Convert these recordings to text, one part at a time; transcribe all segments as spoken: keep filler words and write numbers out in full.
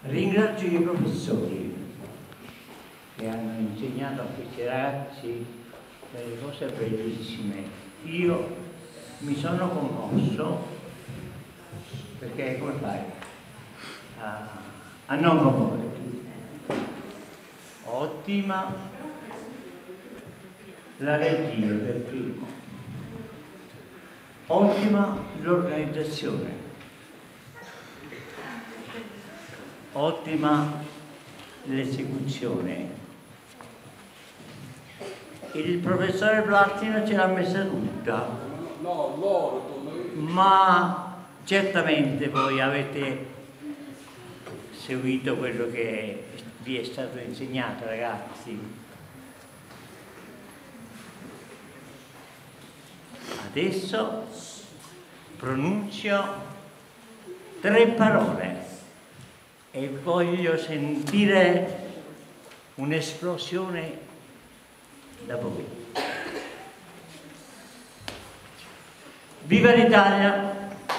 Ringrazio i professori che hanno insegnato a questi ragazzi delle cose bellissime. Io mi sono commosso perché come fai a, a non commuoverti? Ottima la regia del primo, ottima l'organizzazione, ottima l'esecuzione. Il professore Platino ce l'ha messa tutta, ma certamente voi avete seguito quello che vi è stato insegnato, ragazzi. Adesso pronuncio tre parole e voglio sentire un'esplosione da voi. Viva l'Italia!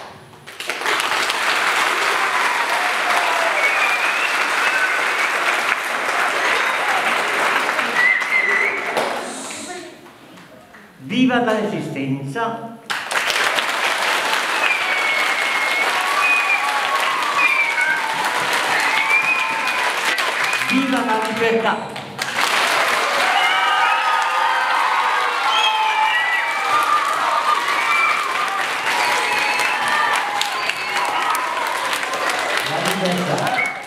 Viva la Resistenza! Viva la libertà! La libertà!